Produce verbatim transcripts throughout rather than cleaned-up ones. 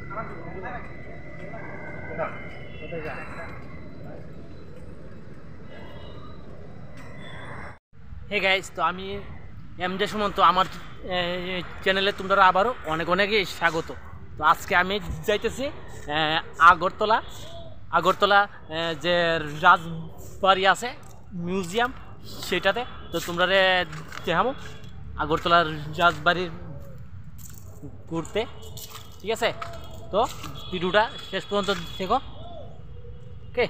Hey guys, তো আমি এমজে সুমন্ত, আমার চ্যানেলে তোমরা আবারও অনেক অনেকই স্বাগত। তো আজকে আমি যাইতেছি আগরতলা। আগরতলা যে রাজবাড়ি আছে মিউজিয়াম, সেটাতে। তো তোমরা দেখাবো আগরতলার রাজবাড়ির ঘুরতে, ঠিক আছে? তো ভিডিওটা শেষ পর্যন্ত দেখো, ওকে?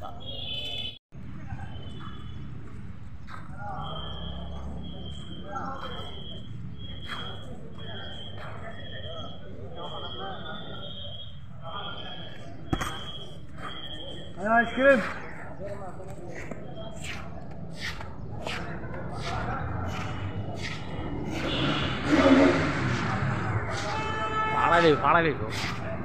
आइसक्रीम भाड़ा ले भाड़ा ले लो।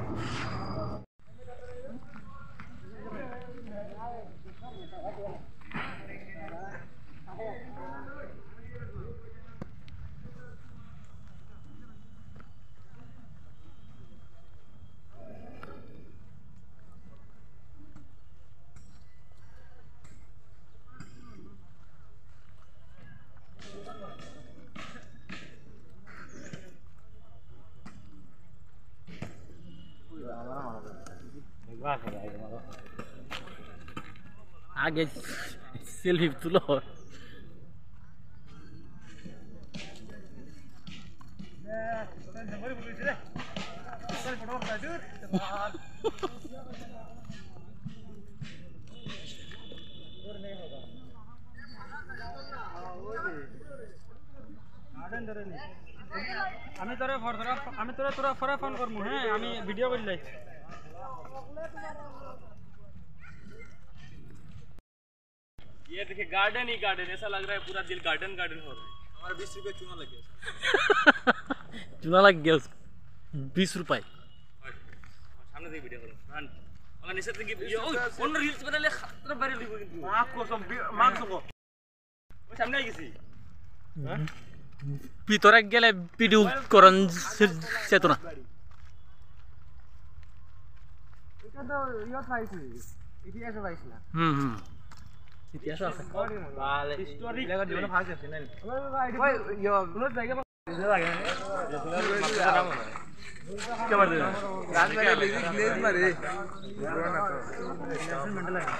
आगे सेल्फी तुलो। আমি তোরে আমি তোরে তোরা ফরে ফোন করবো। হ্যাঁ, আমি ভিডিও করলে ये देखिए गार्डन ही गार्डन, ऐसा लग रहा है पूरा दिल गार्डन गार्डन हो रहा है। हमारा बीस रुपए चूना लग गया। चूना लग गया उसको बीस रुपए। सामने से वीडियो करो हां वाला निशा থেকে অন্য রিলস বানালে খাতরা ভাইরাল হইব কিন্তু মাক কসম মাক সঙ্গ ওই সামনে আই গেছি। হ্যাঁ, ভিতরে গেলে ভিডিও করন সেতো না। এটা তো ইয়া পাইছি, ইতিহাসে পাইছি না। হুম হুম ইতিহাস আছে। বালে হিস্টোরি লাগা দিও না ফাঁস আছে না। ওই ইয়া পুরো জায়গা লাগে না। क्या मार दे राजबाड़ी लेगी ग्लेज मारे मेंटल है।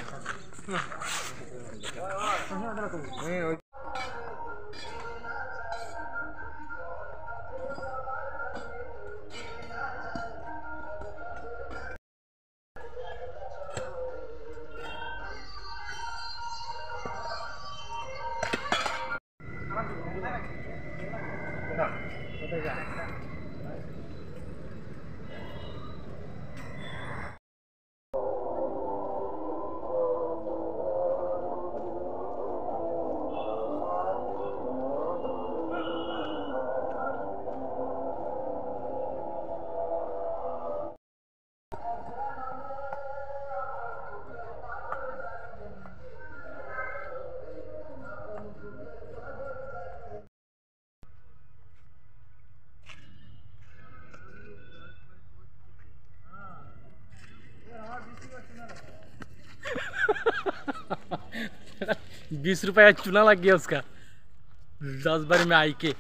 बीस रुपया चूना लग गया उसका राजबाड़ी में आई के।